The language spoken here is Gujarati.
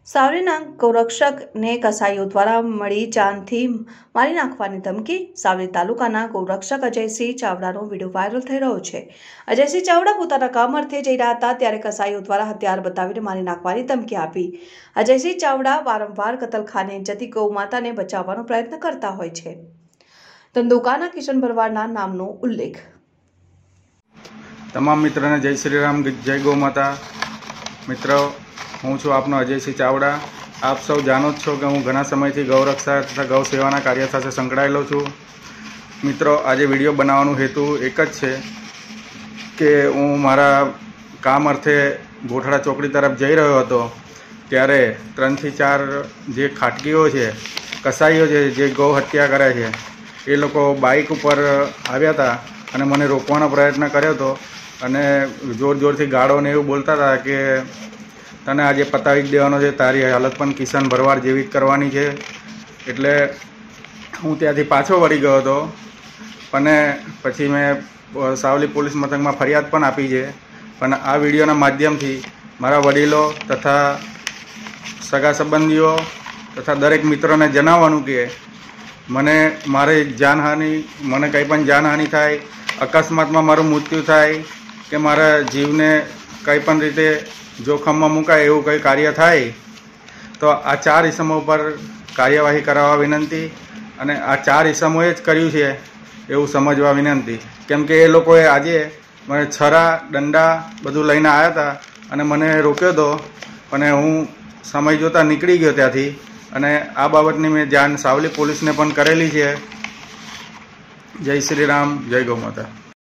સાવલીના ગૌરક્ષકને કસાઈઓ દ્વારા મળી જાનથી મારી નાખવાની ધમકી। સાવલી તાલુકાના ગૌરક્ષક અજયસિંહ ચાવડાનો વિડીયો વાયરલ થઈ રહ્યો છે। અજયસિંહ ચાવડા પોતાના કામ અર્થે જઈ રહ્યા હતા ત્યારે કસાઈઓ દ્વારા હથિયાર બતાવીને મારી નાખવાની ધમકી આપી। અજયસિંહ ચાવડા વારંવાર કતલખાને જતી ગૌ માતાને બચાવવાનો પ્રયત્ન કરતા હોય છે। ધંધુકાના કિશન ભરવાડના નામનો ઉલ્લેખ। તમામ મિત્રોને જય શ્રી રામ, જય ગૌ માતા। મિત્રો, હું છું આપનો અજયસિંહ ચાવડા। આપ સૌ જાણો જ છો કે હું ઘણા સમયથી ગૌરક્ષા તથા ગૌ સેવાના કાર્ય સાથે સંકળાયેલો છું। મિત્રો, આજે વિડીયો બનાવવાનો હેતુ એક જ છે કે હું મારા કામ અર્થે ગોઠડા ચોકડી તરફ જઈ રહ્યો હતો ત્યારે 3 થી 4 જે ખાટકીઓ છે, કસાઈઓ છે, જે ગૌ હત્યા કરે છે, એ લોકો બાઇક ઉપર આવ્યા હતા અને મને રોકવાનો પ્રયત્ન કર્યો હતો અને જોર જોરથી ગાળો ને એવું બોલતા હતા કે તને આજે પતાવી જ દેવાનો છે, તારી હાલત પણ કિશન ભરવાડ જેવી જ કરવાની છે। એટલે હું ત્યાંથી પાછો વળી ગયો હતો અને પછી મેં સાવલી પોલીસ મથકમાં ફરિયાદ પણ આપી છે। પણ આ વિડીયોના માધ્યમથી મારા વડીલો તથા સગા સંબંધીઓ તથા દરેક મિત્રોને જણાવવાનું કે મારી જાનહાનિ, મને કંઈ પણ જાનહાનિ થાય, અકસ્માતમાં મારું મૃત્યુ થાય કે મારા જીવને કંઈ પણ રીતે જોખમમાં મુકાય એવું કંઈ કાર્ય થાય તો આ 4 ઇસમો પર કાર્યવાહી કરાવવા વિનંતી। અને આ 4 ઇસમોએ જ કર્યું છે એવું સમજવા વિનંતી। કેમ કે એ લોકોએ આજે મને છરા, દંડા બધું લઈને આવ્યા હતા અને મને રોક્યો હતો અને હું સમય જોતાં નીકળી ગયો ત્યાંથી અને આ બાબતની મેં જાણ સાવલી પોલીસને પણ કરેલી છે। જય શ્રી રામ, જય ગૌ માતા।